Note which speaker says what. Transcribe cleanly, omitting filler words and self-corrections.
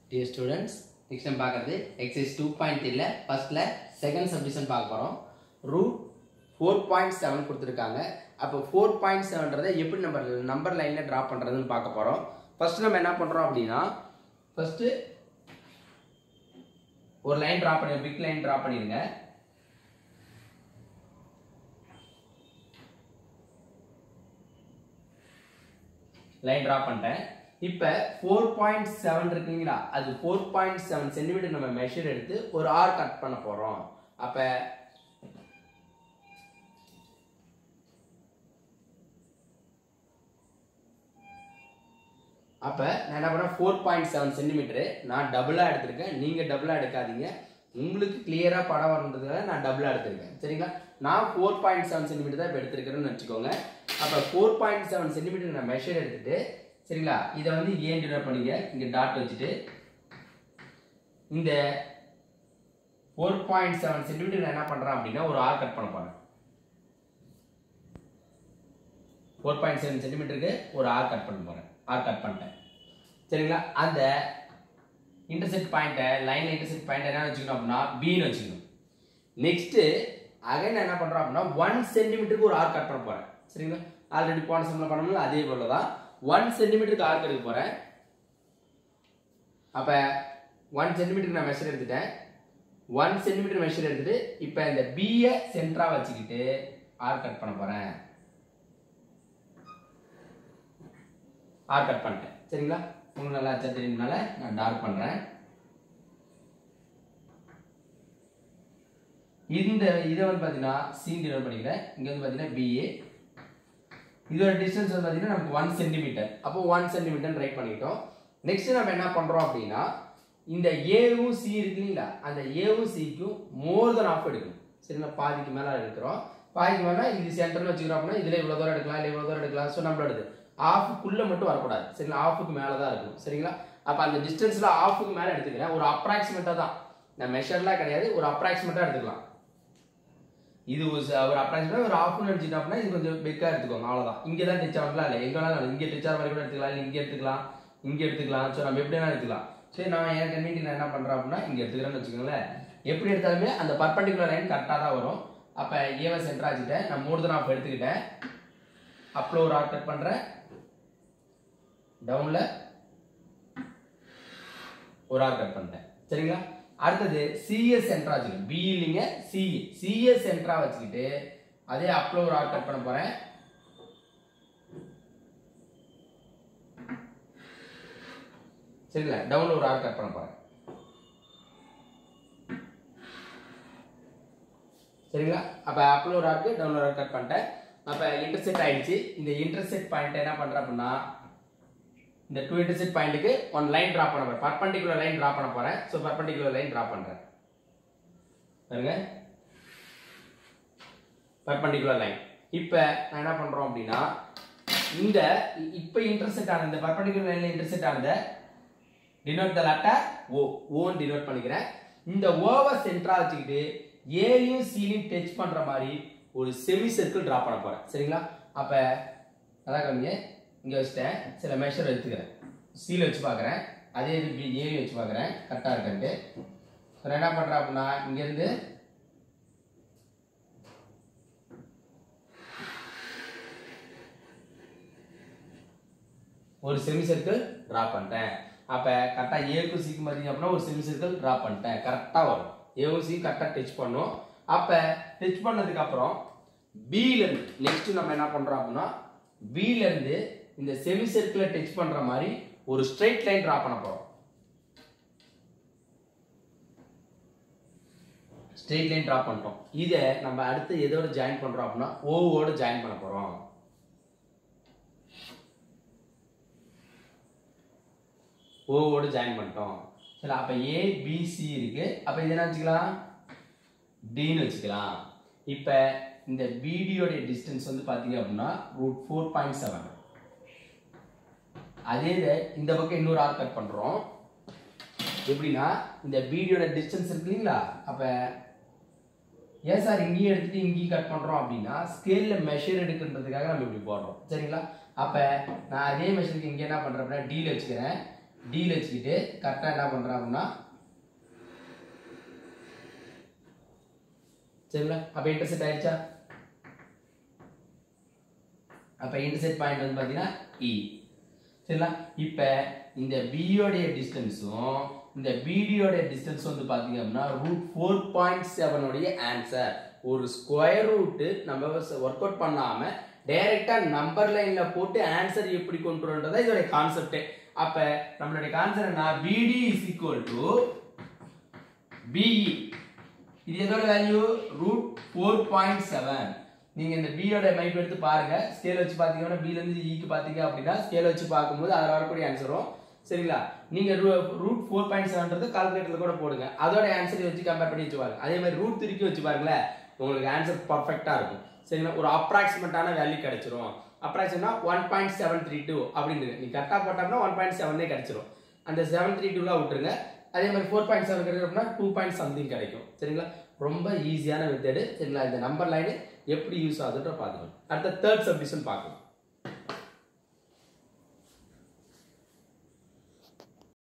Speaker 1: Dear students, next time பார்க்கிறது exercise 2.3 ல firstல second subdivision பார்க்க போறோம். root 4.7 கொடுத்திருக்காங்க. அப்ப 4.7ன்றதை எப்படி நம்பர் லைன்ல டிரா பண்றதுன்னு பார்க்க போறோம். ஃபர்ஸ்ட் நம்ம என்ன பண்றோம் அப்படினா ஃபர்ஸ்ட் ஒரு லைன் டிரா பண்ணி பிக் லைன் டிரா பண்ணிருங்க. லைன் டிரா பண்ணிட்டேன். இப்ப 4.7 இருக்குங்களா, அது 4.7 சென்டிமீட்டர் நம்ம மெஷர் எடுத்து ஒரு ஆர் கட் பண்ண போறோம். அப்ப நான் என்ன பண்ணேன் 4.7 சென்டிமீட்டர் நான் டபுளா எடுத்திருக்கேன். நீங்க டபுளா எடுக்காதீங்க, உங்களுக்கு கிளியரா படம் வரதுனால நான் டபுளா எடுத்திருக்கேன். சரிங்களா, நான் 4.7 சென்டிமீட்டர் தான் இப்ப எடுத்திருக்கேன்னு வச்சுக்கோங்க. அப்ப 4.7 சென்டிமீட்டர் நான் மெஷர் எடுத்துட்டு, சரிங்களா, இதை வந்து ஏன் டினோட் பண்ணிக்க, இங்க டாட் வச்சுட்டு இந்த 4.7 சென்டிமீட்டர் நான் என்ன பண்றேன் அப்படின்னா ஒரு ஆர் கட் பண்ண போறேன். 4.7 சென்டிமீட்டருக்கு ஒரு ஆர் கட் பண்ண போறேன். ஆர் கட் பண்ணிட்டேன். சரிங்களா, அந்த இன்டர்செக்ட் பாயிண்ட் லைன்ல இன்டர்செக்ட் பாயிண்ட் என்ன வச்சுக்கணும் அப்படின்னா B ன்னு வச்சுக்கணும். நெக்ஸ்ட் அகைன் என்ன பண்றோம் அப்படின்னா 1 சென்டிமீட்டருக்கு ஒரு ஆர் கட் பண்ண போறேன். சரிங்களா, ஆல்ரெடி போன சம்ல பண்ணோம்ல அதே போல தான் 1 சென்டிமீட்டருக்கு ஆர்க் எடுக்க போறேன். அப்ப 1 சென்டிமீட்டருக்கு நான் மெஷர் எடுத்துட்டேன். 1 சென்டிமீட்டர் மெஷர் எடுத்துட்டு இப்ப இந்த B ய சென்டரா வச்சுக்கிட்டு ஆர்க் கட் பண்ண போறேன். ஆர்க் கட் பண்ணிட்டேன். சரிங்களா, உங்களுக்கு நல்லா தெரியும்னால நான் டார்க் பண்றேன். இந்த இதை வந்து பாத்தீங்கன்னா C டினோட் பண்ணிக்கிறேன். இங்க வந்து பாத்தீங்கன்னா BA, இதோட டிஸ்டன்ஸ் வந்து பாத்தீங்கன்னா நமக்கு 1 சென்டிமீட்டர். அப்போ 1 சென்டிமீட்டர் ரைட் பண்ணிட்டோம். நெக்ஸ்ட் நம்ம என்ன பண்றோம் அப்படின்னா இந்த ஏவும் சி இருக்குங்களா, அந்த ஏவும் சிக்கும் மோர் தென் ஆஃப் எடுக்கணும். சரிங்களா, பாதிக்கு மேல எடுக்கிறோம். பாதிக்கு மேல இது சென்டர்னு வச்சுக்கிறோம் அப்படின்னா இதுல இவ்வளவு தூரம் எடுக்கலாம், இல்ல இவ்வளவு தூரம் எடுக்கலாம். ஸோ நம்மளோட ஆஃப்க்குள்ள மட்டும் வரக்கூடாது. சரிங்களா, ஆஃப்க்கு மேல தான் இருக்கணும். சரிங்களா, அப்ப அந்த டிஸ்டன்ஸ்ல ஆஃப்க்கு மேல எடுத்துக்கிறேன். ஒரு அப்ராக்சிமேட்டா தான், நான் மெஷர்லாம் கிடையாது, ஒரு அப்ராக்சிமேட்டா எடுத்துக்கலாம். இது ஒரு அப்ராக்சிமேட்டா ஒரு ஆஃப் நினைச்சிட்டோம் அப்படின்னா இது கொஞ்சம் பிக்கா எடுத்துக்கோங்க. அவ்வளவுதான். இங்க தான் டச் ஆகலாம், இல்ல எங்க வேணாலும் இங்க டச் ஆகிற மாதிரி கூட எடுத்துக்கலாம், இல்ல இங்க எடுத்துக்கலாம், இங்க எடுத்துக்கலாம். ஸோ நம்ம எப்படி வேணா எடுத்துக்கலாம். சரி, நான் என் கன்வீனியன்ட் நான் என்ன பண்றேன் அப்படின்னா இங்க எடுத்துக்கிறேன்னு வச்சுக்கோங்களேன். எப்படி எடுத்தாலுமே அந்த பர்பெண்டிகுலர் லைன் கரெக்டா தான் வரும். அப்ப ஏவை சென்டரா வச்சுட்டேன், நான் மோர் தென் ஆஃப் எடுத்துக்கிட்டேன். அப்ல ஒரு ஆர்க் கட் பண்றேன், டவுன்ல ஒரு ஆர்க் கட் பண்ணிட்டேன். சரிங்களா, அடுத்தது சிஎஸ் சென்டரா வச்சுக்கணும். பி இல்லைங்க, சிஎஸ் சென்டரா வச்சுக்கிட்டு அதே அப்ல ஒரு ஆர்க் கட் பண்ண போறேன். சரிங்களா, டவுன்ல ஒரு ஆர்க் கட் பண்ண போறேன். சரிங்களா, அப்ப அப்ல ஒரு ஆர்க், டவுன்ல ஒரு ஆர்க் கட் பண்ணிட்டேன். அப்ப இன்டர்செக்ட் ஆயிடுச்சு. இந்த இன்டர்செக்ட் பாயிண்ட் என்ன பண்றேன் அப்படின்னா இந்த 2 இன்டர்செக்ட் பாயிண்ட்க்கு ஒரு லைன் டிரா பண்ண போறேன். பர்பெண்டிகுலர் லைன் டிரா பண்ண போறேன். சோ பர்பெண்டிகுலர் லைன் டிரா பண்றேன். பாருங்க, பர்பெண்டிகுலர் லைன். இப்போ நான் என்ன பண்றோம் அப்படின்னா இந்த இப்போ இன்டர்செக்ட் ஆன இந்த பர்பெண்டிகுலர் லைன்ல இன்டர்செக்ட் ஆனத டினோட் தி லெட்டர் O, ஓன் டினோட் பண்ணிக்கிறேன். இந்த ஓவை சென்டரா வச்சுக்கிட்டு ஏயும் சியும் டச் பண்ற மாதிரி ஒரு செமி சர்க்கிள் டிரா பண்ண போறேன். சரிங்களா, அப்ப அதான் கம்மிங்க இங்க வச்சுட்டேன். சில மெஷர் எடுத்துக்கிறேன், சீல வச்சு பாக்குறேன், அதே இது ஏயும் வச்சு பாக்குறேன் கரெக்டா இருக்குன்ட்டு. நான் என்ன பண்றேன் அப்படின்னா இங்க இருந்து ஒரு செமி சர்க்கிள் டிரா பண்ணிட்டேன். அப்ப கரெக்டா ஏக்கும் சிக்கு பாத்தீங்க அப்படின்னா ஒரு செமி சர்க்கிள் டிரா பண்ணிட்டேன். கரெக்டா வரும், ஏவும் சி கரெக்டா டச் பண்ணும். அப்ப டச் பண்ணதுக்கு அப்புறம் B ல இருந்து நெக்ஸ்ட் நம்ம என்ன பண்றோம் அப்படின்னா B ல இருந்து இந்த செமி சர்க்கிளை டச் பண்ற மாதிரி ஒரு ஸ்ட்ரைட் லைன் டிரா பண்ண போறோம். ஸ்ட்ரெயிட் லைன் டிரா பண்ணிட்டோம். இதை நம்ம அடுத்து எதோட ஜாயின் பண்றோம் அப்படின்னா O ஓட ஜாயின் பண்ண போறோம். O ஓட ஜாயின் பண்ணிட்டோம். சரி, அப்ப ABC இருக்கு. அப்ப இது என்ன வச்சுக்கலாம், D ன்னு வச்சுக்கலாம். இப்ப இந்த BD ஓட டிஸ்டன்ஸ் வந்து பாத்தீங்க அப்படின்னா √4.7. அதே இந்த பக்கம் இன்னொரு ஆர்க் கட் பண்றோம். எப்படின்னா இந்த BD ஓட டிஸ்டன்ஸ் இருக்கு இல்லைங்களா, அப்ப ஏன் சார் இங்கேயும் எடுத்துட்டு இங்கேயும் கட் பண்றோம் அப்படின்னா ஸ்கேல்ல மெஷர் எடுக்கிறதுக்காக நம்ம இப்படி போடுறோம். சரிங்களா, அப்ப நான் அதே மெஷருக்கு இங்க என்ன பண்றேன் அப்படின்னா D ல வச்சுக்கிறேன். டில வச்சுக்கிட்டு கரெக்டா என்ன பண்றேன் அப்படின்னா சரிங்களா அப்ப இன்டர்செக்ட் ஆயிடுச்சா அப்ப இன்டர்செக்ட் பாயிண்ட் வந்து பாத்தீங்கன்னா E சரிங்களா இப்ப இந்த B உடைய டிஸ்டன்ஸும் இந்த BD உடைய டிஸ்டன்ஸ் வந்து பாத்தீங்க அப்படின்னா √4.7 உடைய ஆன்சர் ஒரு ஸ்கொயர் ரூட் நம்ம வொர்க் அவுட் பண்ணாம டைரக்டா நம்பர் லைன்ல போட்டு ஆன்சர் எப்படி கொண்டு வரன்றதா இதோட கான்செப்ட் அப்ப நம்மளுடைய கான்செப்ட் என்ன BD BE இது எதோட வேல்யூ √4.7 நீங்க இந்த B ஓட மதிப்பு எடுத்து பாருங்க ஸ்கேல் வச்சு பாத்தீங்கன்னா B ல இருந்து E க்கு பாத்தீங்க அப்படினா ஸ்கேல் வச்சு பாக்கும்போது அதல வரக்கூடிய ஆன்சரும் சரிங்களா நீங்க √4.7ன்றது கால்குலேட்டர்ல கூட போடுங்க அதோட ஆன்சர் வச்சு கம்பேர் பண்ணி வச்சு பாருங்க அதே மாதிரி √3 க்கு வச்சு பாருங்க உங்களுக்கு ஆன்சர் பெர்ஃபெக்ட்டா இருக்கும் சரிங்களா ஒரு அப்ராக்ஸிமேட்டான வேல்யூ கிடைச்சிரும் அப்ராக்ஸிமேட்டா 1.732 அப்படிங்க நீ கரெக்ட்டா போட்டா 1.7 னே கிடைச்சிரும் அந்த 732 ல விட்டுருங்க அதே மாதிரி 4.7 கிடைக்கும்னா 2. something கிடைக்கும் சரிங்களா ரொம்ப ஈஸியான மெத்தட் சரிங்களா இந்த நம்பர் லைன் எப்படி யூஸ் ஆகுதுன்ற பாத்துக்கலாம் அடுத்த தேர்ட் சப்டிவிஷன் பார்க்கலாம்